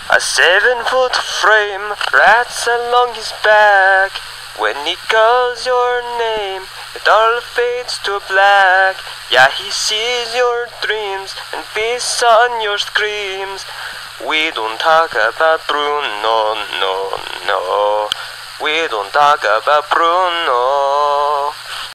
A 7-foot frame rats along his back. When he calls your name, it all fades to black. Yeah, he sees your dreams and feasts on your screams. We don't talk about Bruno, no, no. We don't talk about Bruno.